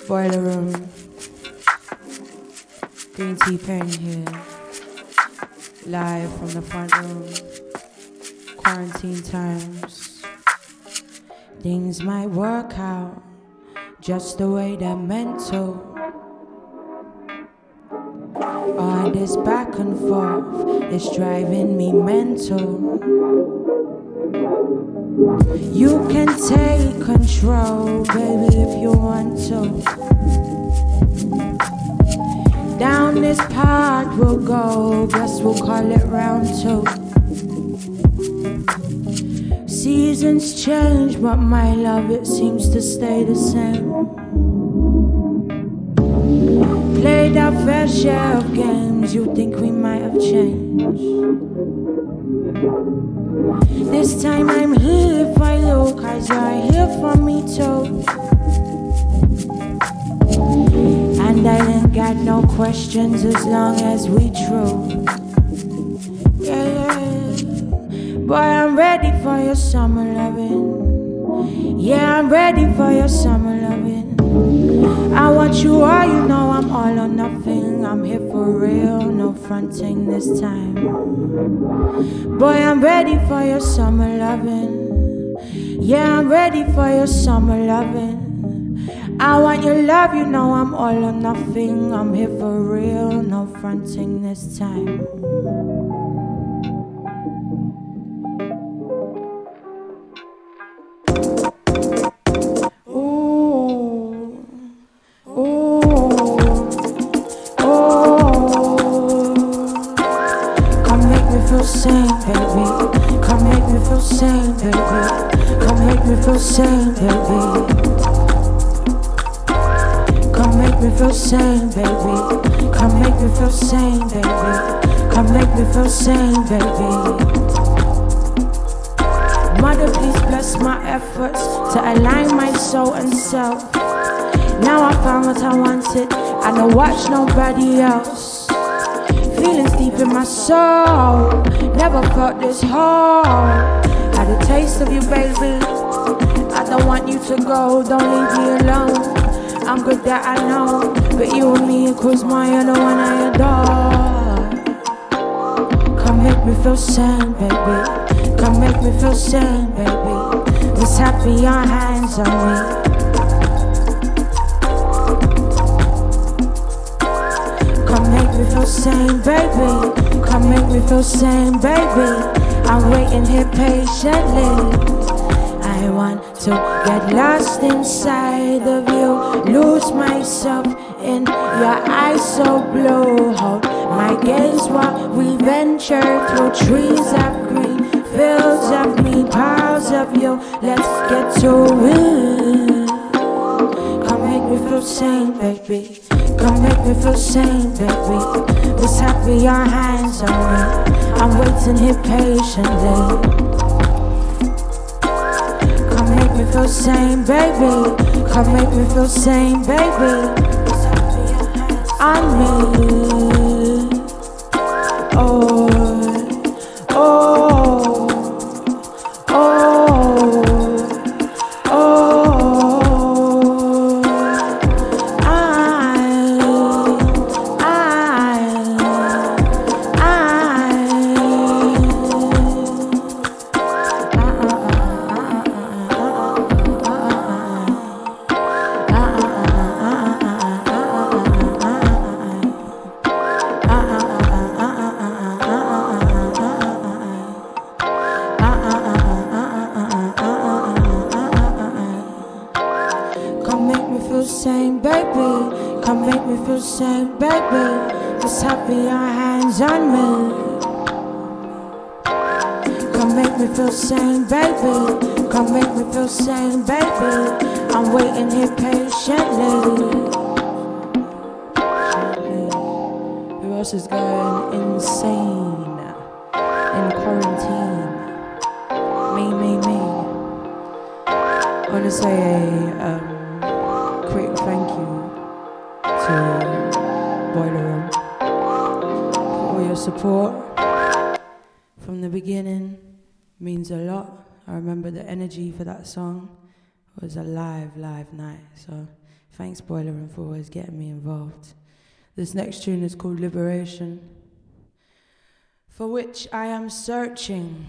Boiler room, Greentea Peng here, live from the front room, quarantine times. Things might work out just the way they're meant to. All this back and forth is driving me mental. You can take control, baby, if you want to. Down this path we'll go, guess we'll call it round two. Seasons change, but my love, it seems to stay the same. Played our fair share of games, you think we might have changed. This time I'm here for you, 'cause you're here for me too. And I ain't got no questions as long as we true. Yeah, boy, I'm ready for your summer loving. Yeah, I'm ready for your summer loving. I want you all, you know I'm all or nothing. I'm here for real, no fronting this time. Boy, I'm ready for your summer loving. Yeah, I'm ready for your summer loving. I want your love, you know I'm all or nothing. I'm here for real, no fronting this time. Same, baby. Come make me feel same, baby. Come make me feel same, baby. Come make me feel same, baby. Come make me feel same, baby. Come make me feel same, baby. Mother, please bless my efforts to align my soul and self. Now I found what I wanted, I don't watch nobody else. Feelings deep in my soul, never felt this hard. Had a taste of you, baby. I don't want you to go, don't leave me alone. I'm good that I know, but you and me and Kuzma, you're the one I adore. Come make me feel sane, baby. Come make me feel sane, baby. Just happy your hands on me. Come make me feel same, baby. Come make me feel same, baby. I'm waiting here patiently. I want to get lost inside of you, lose myself in your eyes so blue. Hold my gaze while we venture through trees of green, fields of me, piles of you. Let's get to it. Come make me feel sane, baby. Come make me feel sane, baby. Just happy your hands on me. I'm waiting here patiently. Come make me feel sane, baby. Come make me feel sane, baby. Just happy your hands on me. Oh, oh, oh, oh. Same, baby. Come make me feel same, baby. Just happy your hands on me. Come make me feel same, baby. Come make me feel same, baby. I'm waiting here patiently. Who else is going insane in quarantine? Me. I want to say quick thank you to Boiler Room for all your support from the beginning. Means a lot. I remember the energy for that song was a live night. So Thanks, Boiler, for always getting me involved. This next tune is called Liberation, for which I am searching.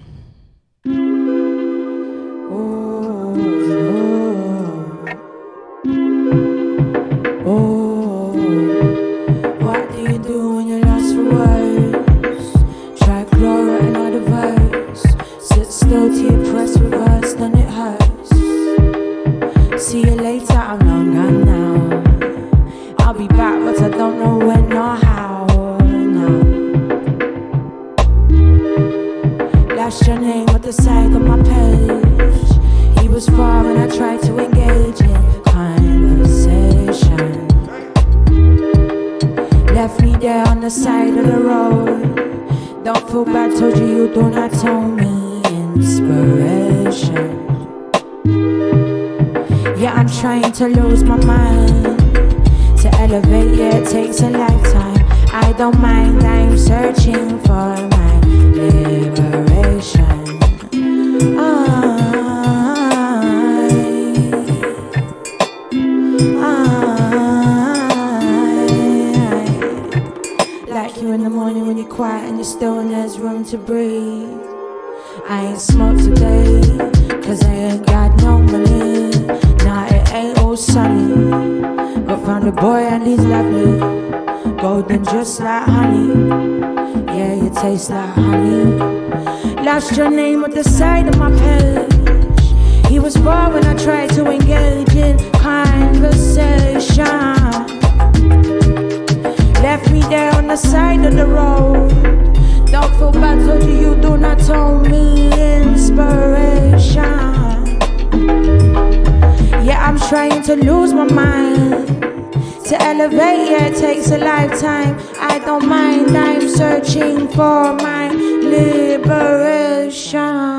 What do you do when you're lost for words? Try chlorine and another verse. Sit still till you press reverse, then it hurts. See you later, I'm long gone now. I'll be back, but I don't know when or how. No. Lost your name at the side of my page. He was far when I tried to engage in conversation. Left me there on the side of the road. Don't feel bad, told you do not tell me inspiration. Yeah, I'm trying to lose my mind. To elevate, yeah, it takes a lifetime. I don't mind, I'm searching for my liberation. Like you in the morning when you're quiet and you're still and there's room to breathe. I ain't smoked today, cause I ain't got no money. Nah, it ain't all sunny, but found a boy and he's lovely. Golden just like honey, yeah, you taste like honey. Lost your name at the side of my page. He was far when I tried to engage in conversation. Left me there on the side of the road. Don't feel bad, told you do not tell me inspiration. Yeah, I'm trying to lose my mind. To elevate, yeah, it takes a lifetime. I don't mind, I'm searching for my liberation.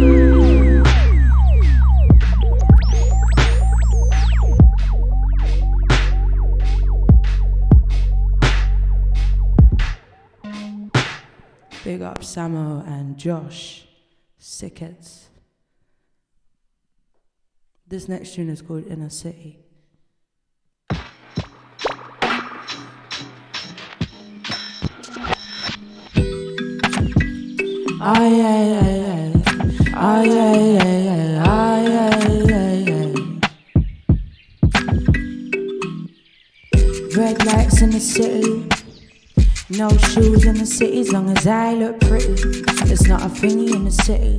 Big up Samo and Josh Sickets. This next tune is called Inner City. Ay, ay, ay, ay. Ay, ay, ay, ay, ay, ay, ay. Red lights in the city. No shoes in the city, as long as I look pretty. It's not a thingy in the city.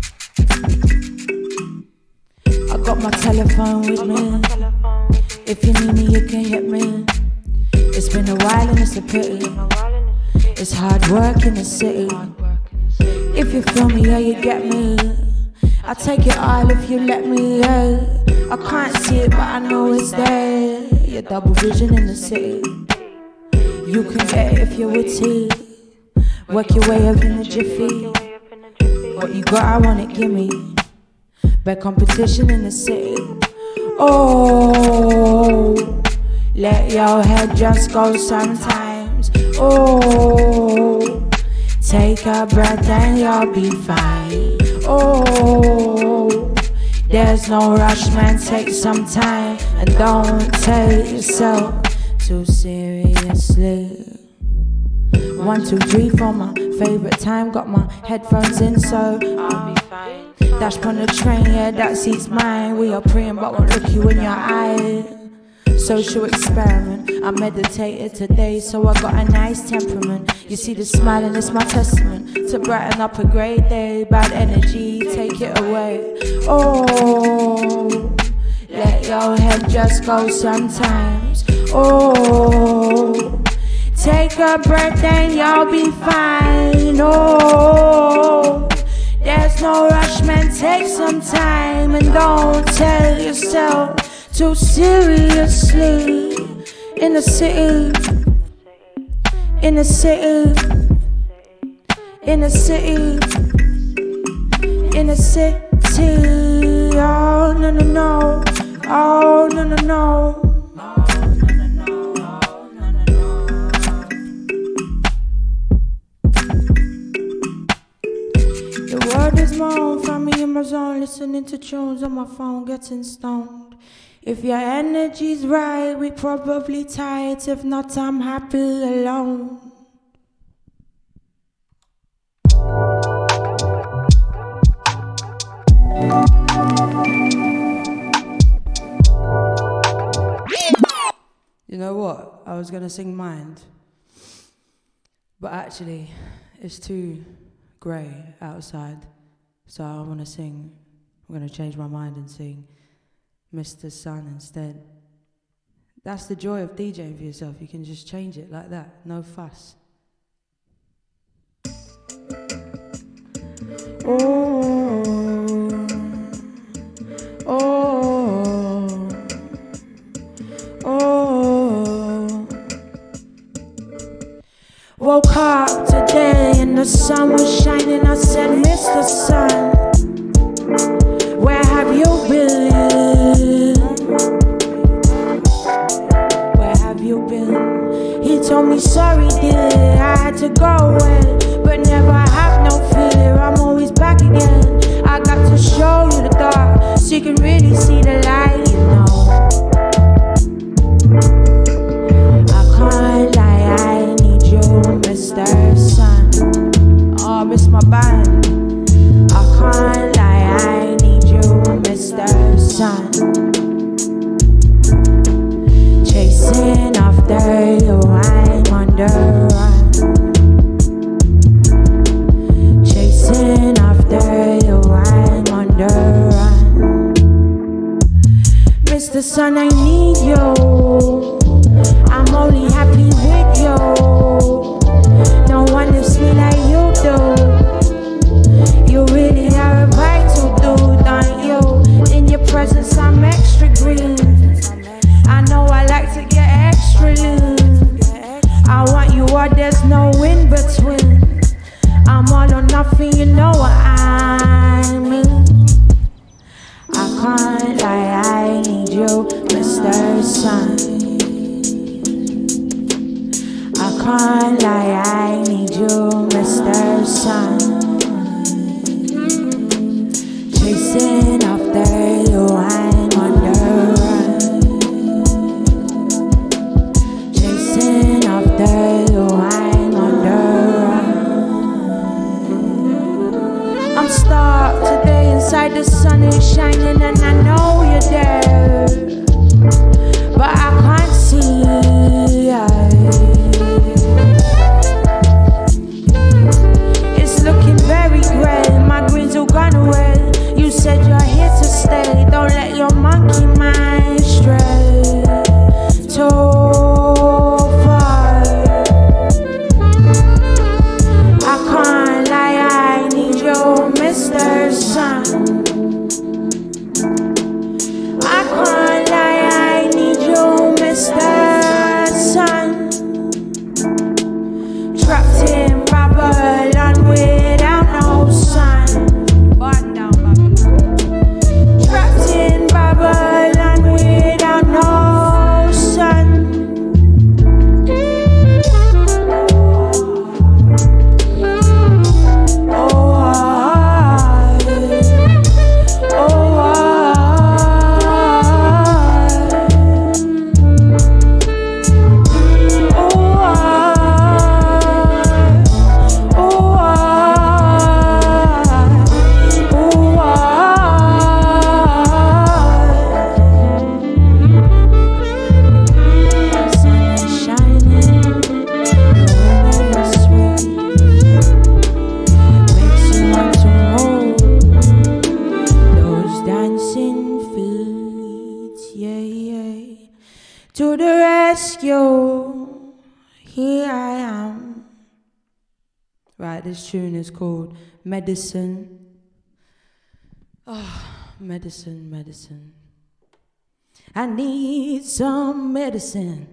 I got my telephone with me. If you need me, you can hit me. It's been a while and it's a pity. It's hard work in the city. If you feel me, yeah, you get me. I'll take it all if you let me, yeah. I can't see it, but I know it's there. You're double vision in the city. You can get it if you're witty. Work your way up in the jiffy. What you got, I want it, gimme. Bad competition in the city. Oh, let your head just go sometimes. Oh, take a breath and you'll be fine. Oh, there's no rush, man, take some time. And don't take yourself too seriously. 1, 2, 3 for my favorite time. Got my headphones in, so I'll be fine. Dash on the train, yeah, that seat's mine. We are praying, but won't look you in your eye. Social experiment. I meditated today, so I got a nice temperament. You see the smile and it's my testament to brighten up a grey day. Bad energy, take it away. Oh, let your head just go sometimes. Oh, take a breath and you'll be fine. Oh, there's no rush, man, take some time. And don't tell yourself too seriously. In the city, in the city, in the city, in the city. Oh, no, no, no. Oh, no, no, no. The world is my own, find me in my zone, listening to tunes on my phone, getting stoned. If your energy's right, we probably tight. If not, I'm happy alone. You know what? I was gonna sing Mind, but actually, it's too grey outside, so I wanna sing. I'm gonna change my mind and sing Mr. Sun instead. That's the joy of DJing for yourself. You can just change it like that, no fuss. Oh, oh, oh. Woke up today and the sun was shining. I said, Mr. Sun, where have you been? Where have you been? He told me, sorry dear, I had to go away, but never have no fear, I'm always back again. I got to show you the dark, so you can really see the light, you know. I can't lie, I need you, Mr. Sun. Oh, I miss my band. I can't lie, I need you, Mr. Sun. Chasing after you, I'm on the run. Chasing after you, I'm on the run. Mr. Sun, I need you. I'm only happy with you. No one lives me like you do. You really are a vital dude, aren't you? In your presence I'm extra green. I know I like to get extra lean. I want you or there's no in between. I'm all or nothing, you know what I mean. I can't lie, I need you, Mr. Sun. I can't lie, I need you, Mr. Sun. Chasing after you, I'm on the run. Chasing after you, I'm on the run. I'm stuck today inside, the sun is shining and I know you're there, but I can't see. It's looking very grey, my greens all gone away. You said you're here to stay, don't let your monkey mind stray too far. I can't lie, I need you, Mr. Sun. I can't lie, I need you, Mr. Sun. Trapped in Babylon without no sun. Trapped in Babylon without no sun. Oh, to the rescue, here I am. Right, this tune is called Medicine. Oh, medicine, medicine. I need some medicine.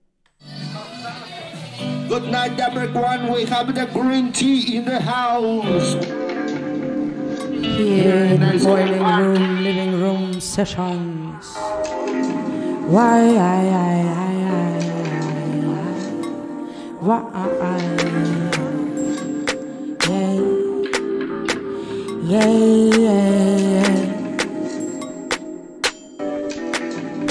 Good night, everyone. We have the green tea in the house. Here in the boiling room, living room sessions. Why, yeah.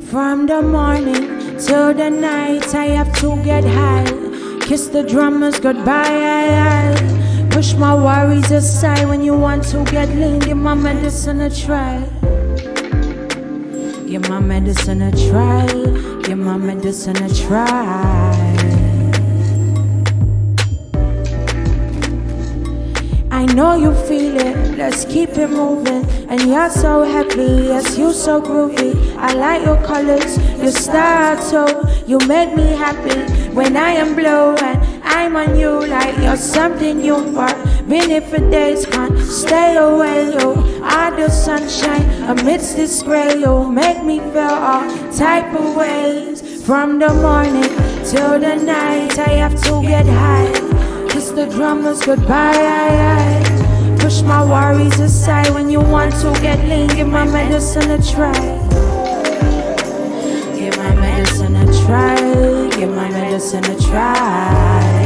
From the morning till the night, I have to get high. Kiss the drummers goodbye. Push my worries aside. When you want to get lean, give my medicine a try. Give my medicine a try. Give my medicine a try. I know you feel it, let's keep it moving. And you're so happy, yes, you so groovy. I like your colors, your style too. You make me happy when I am blue and I'm on you like you're something new. But been here for days, can't stay away. You are the sunshine amidst this gray. You make me feel all type of ways. From the morning till the night, I have to get high. Kiss the drummers goodbye. Push my worries aside. When you want to get lean, give my medicine a try. Give my medicine a try. Give my medicine a try.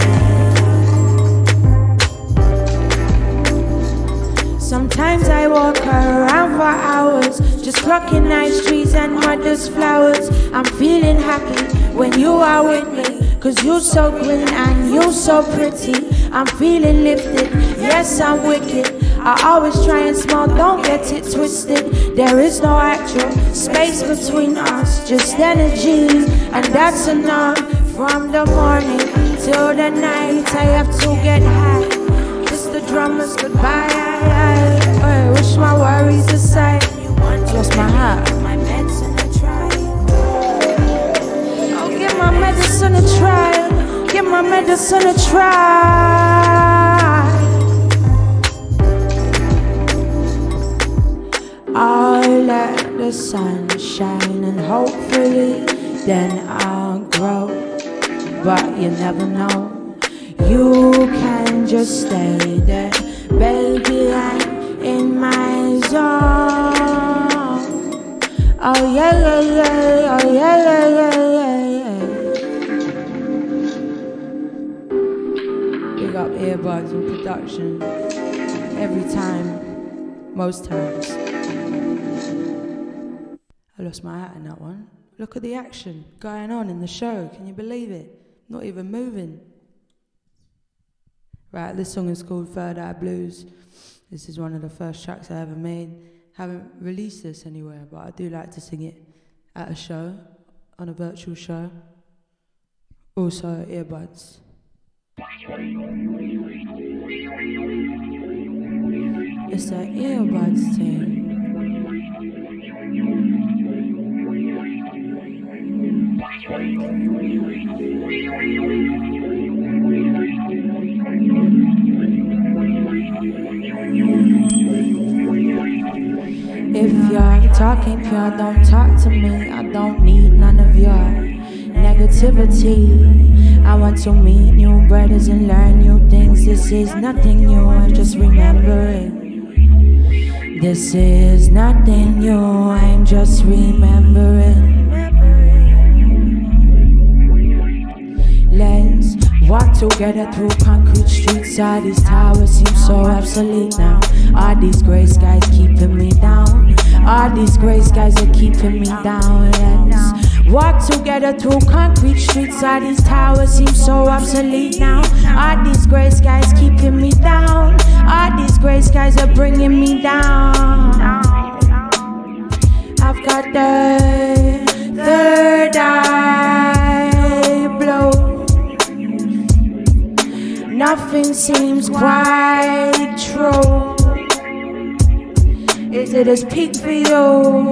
Sometimes I walk around for hours, just clocking night streets and mother's flowers. I'm feeling happy when you are with me, 'cause you so green and you so pretty. I'm feeling lifted, yes I'm wicked. I always try and smile, don't get it twisted. There is no actual space between us, just energy, and that's enough. From the morning till the night, I have to get high. Kiss the drummers goodbye. Wish my worries aside. Lost my heart. Oh, give my medicine a try. Give my medicine a try. I'll let the sun shine and hopefully then I'll grow. But you never know. You can just stay there, baby, I'm in my zone. Oh yeah, yeah, yeah, oh yeah, yeah, yeah, yeah. Big up earbuds and production. Every time, most times. I lost my hat in that one. Look at the action going on in the show. Can you believe it? Not even moving. Right, this song is called Third Eye Blues. This is one of the first tracks I ever made. Haven't released this anywhere, but I do like to sing it at a show, on a virtual show. Also, earbuds. It's an earbuds thing. If you're talking pure, don't talk to me. I don't need none of your negativity. I want to meet new brothers and learn new things. This is nothing new, and just remember it. This is nothing new, I'm just remembering. Let's walk together through concrete streets. All these towers seem so obsolete now. All these grey skies keeping me down. All these grey skies are keeping me down. Let's walk together through concrete streets. All these towers seem so obsolete now. All these grey skies keeping me down. All these grey skies are bringing me down. I've got the third eye blow. Nothing seems quite true. Is it as peak for you?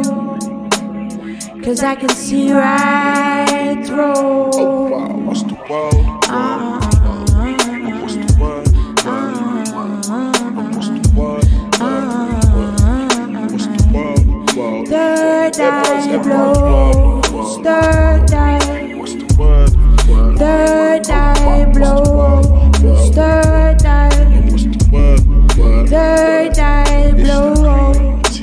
'Cause I can see right through. Oh wow, what's the world? What's the word? What's the word? What's the world? Third eye blows. Third eye. What's the word? Third eye blows. Third eye. What's the word? Third eye blows.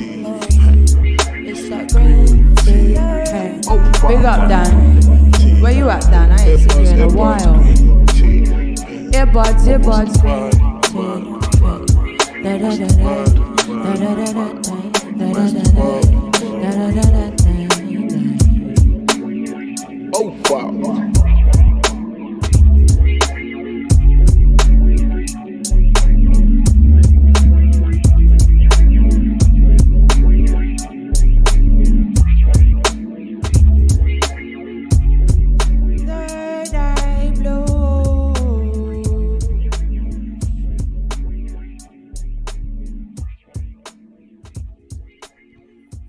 It's that Greentea Peng. Big up, Dan. Where you at, Dan? I ain't seen you in a while. Earbuds, earbuds.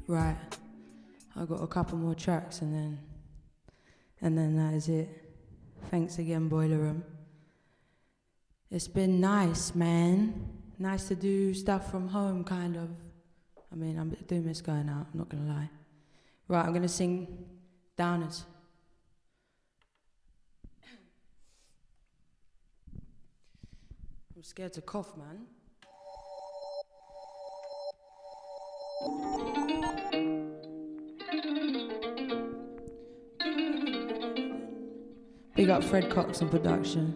Right. I got a couple more tracks and then that is it. Thanks again, Boiler Room. It's been nice, man. Nice to do stuff from home, kind of. I mean, I do miss going out, I'm not gonna lie. Right, I'm gonna sing Downers. I'm scared to cough, man. Big up Fred Cox in production.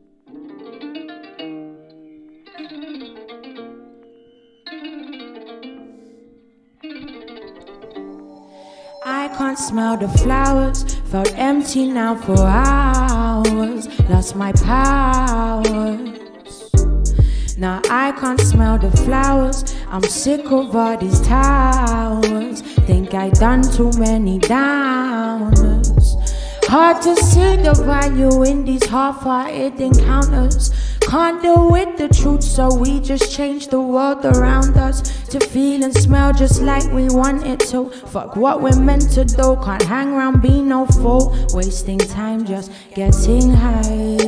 I can't smell the flowers, felt empty now for hours, lost my powers. Now I can't smell the flowers, I'm sick of all these towers, think I done too many downers. Hard to see the value in these half-hearted encounters. Can't deal with the truth, so we just change the world around us to feel and smell just like we want it to. Fuck what we're meant to do, can't hang around, be no fool. Wasting time just getting high.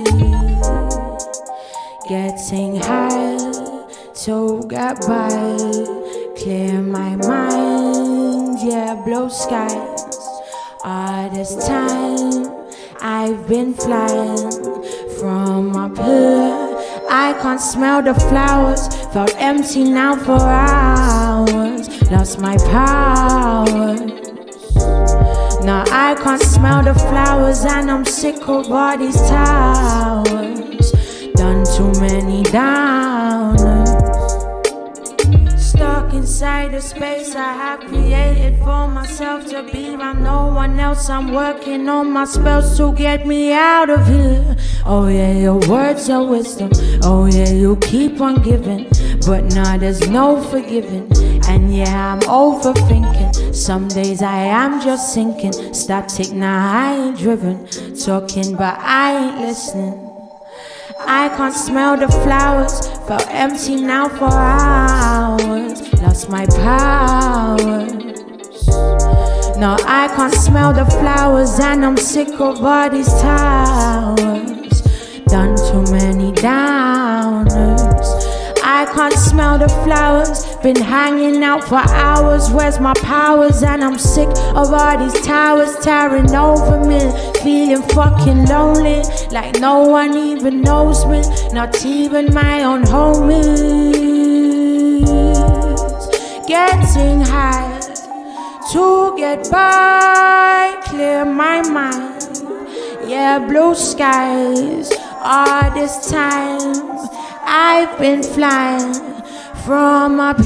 Getting high to get by. Clear my mind, yeah, blue skies. All this time I've been flying from up here. I can't smell the flowers, felt empty now for hours, lost my powers. Now I can't smell the flowers and I'm sick of all these towers, done too many downers. Stuck inside the space I have created for myself to be around no one else. I'm working on my spells to get me out of here. Oh yeah, your words are wisdom. Oh yeah, you keep on giving, but now there's no forgiving. And yeah, I'm overthinking. Some days I am just sinking. Static, now I ain't driven. Talking, but I ain't listening. I can't smell the flowers, felt empty now for hours, lost my powers. No, I can't smell the flowers and I'm sick of all these towers, done too many downers. I can't smell the flowers, been hanging out for hours, where's my powers? And I'm sick of all these towers towering over me, feeling fucking lonely, like no one even knows me, not even my own homies. Getting high to get by, clear my mind, yeah, blue skies. All this time I've been flying from up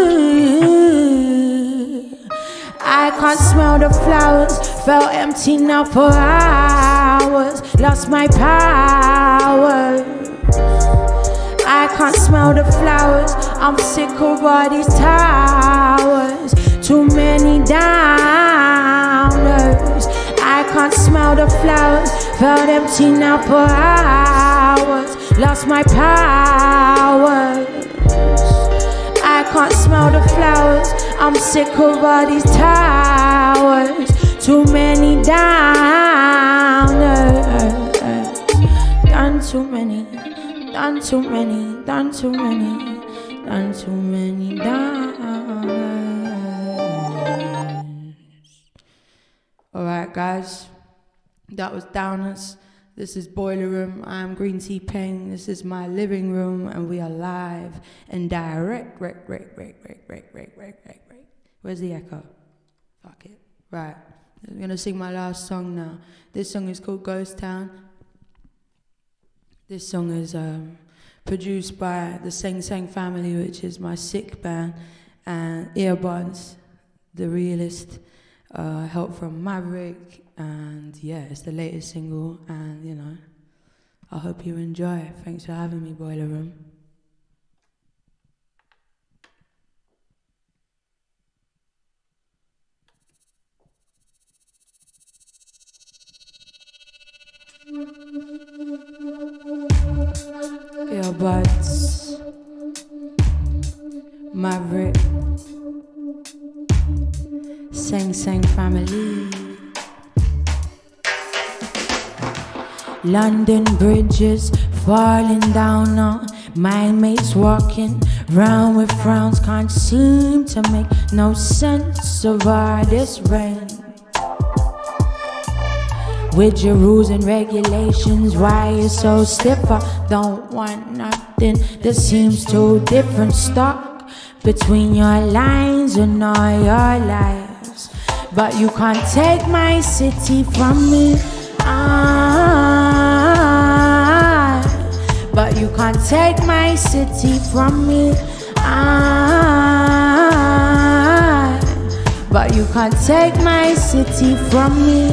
here. I can't smell the flowers, felt empty now for hours, lost my power. I can't smell the flowers, I'm sick of all these towers, too many downers. I can't smell the flowers, felt empty now for hours, lost my power. I can't smell the flowers, I'm sick of all these towers, too many downers. Done too many, done too many, done too many, done too many downers. Alright guys, that was Downers. This is Boiler Room. I'm Greentea Peng. This is my living room, and we are live and direct. Where's the echo? Fuck it. Right. I'm gonna sing my last song now. This song is called Ghost Town. This song is produced by the Sensi family, which is my sick band, and Earbuds, the realist. Help from Maverick. And yeah, it's the latest single, and you know, I hope you enjoy. Thanks for having me, Boiler Room. Earbuds, Maverick, Seng family. London bridges falling down now. My mates walking round with frowns, can't seem to make no sense of all this rain. With your rules and regulations, why you so stiff? I don't want nothing that seems too different. Stuck between your lines and all your lies, but you can't take my city from me. But you can't take my city from me. But you can't take my city from me.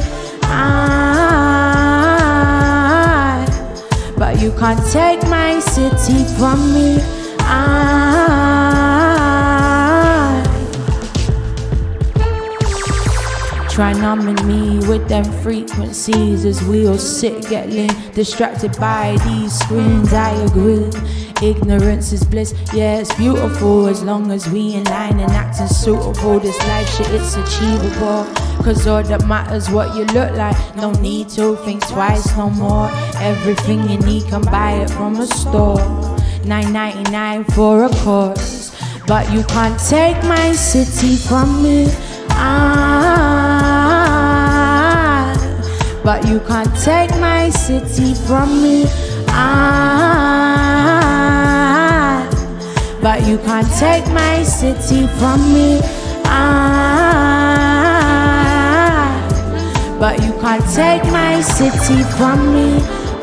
But you can't take my city from me. Try numbing me with them frequencies as we all sit, get lean, distracted by these screens. I agree, ignorance is bliss. Yeah, it's beautiful as long as we in line and acting suitable. This life shit, it's achievable, cause all that matters what you look like. No need to think twice no more. Everything you need, can buy it from a store. $9.99 for a course. But you can't take my city from me. But you can't take my city from me. But you can't take my city from me. But you can't take my city from me.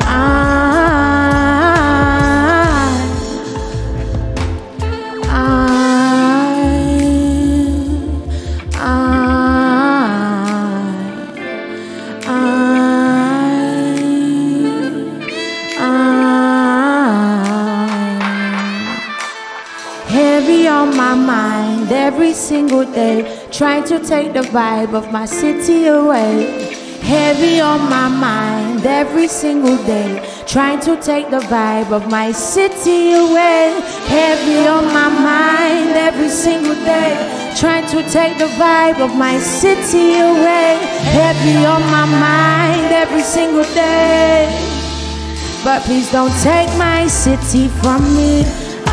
Heavy on my mind every single day, trying to take the vibe of my city away. Heavy on my mind every single day, trying to take the vibe of my city away. Heavy on my mind every single day, trying to take the vibe of my city away. Heavy on my mind every single day, but please don't take my city from me.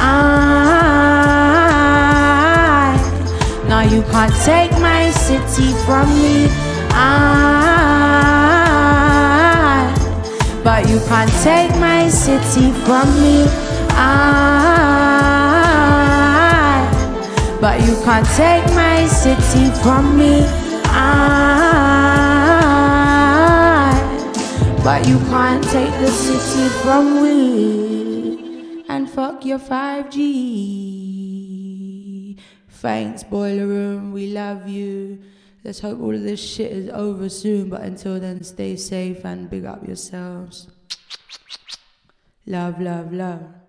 No, you can't take my city from me. But you can't take my city from me. But you can't take my city from me. But you can't take the city from me. And fuck your 5G. Thanks, Boiler Room, we love you. Let's hope all of this shit is over soon, but until then, stay safe and big up yourselves. Love, love, love.